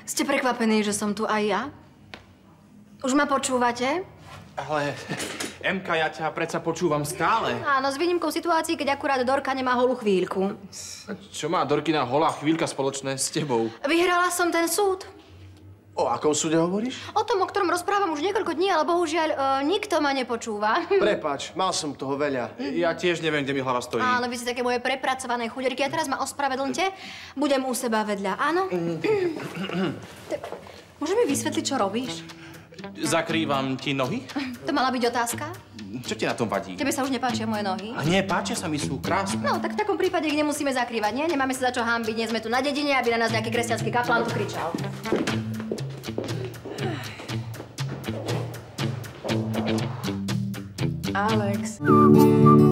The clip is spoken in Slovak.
Ste prekvapení, že som tu aj ja? Už ma počúvate? Ale, Emka, ja ťa predsa počúvam stále. Áno, s výnimkou situácií, keď akurát Dorka nemá holú chvíľku. Čo má Dorkina holá chvíľka spoločné s tebou? Vyhrala som ten súd. O akom súde hovoríš? O tom, o ktorom rozprávam už niekoľko dní, ale bohužiaľ nikto ma nepočúva. Prepáč, mal som toho veľa. Ja tiež neviem, kde mi hlava stojí. Áno, vy ste také moje prepracované chuderky a teraz ma ospravedlňte. Budem u seba vedľa, áno? Môžeš mi vysvetliť, čo robíš? Zakrývam ti nohy? To mala byť otázka? Čo ti na tom vadí? Tebe sa už nepáčia moje nohy? A nie, páčia sa mi, sú krásne. No, tak v takom prípade ich nemusíme zakrývať, nie? Nemáme sa za čo hanbiť, nie sme tu na dedine, aby na nás nejaký kresťanský kaplán tu kričal. Alex.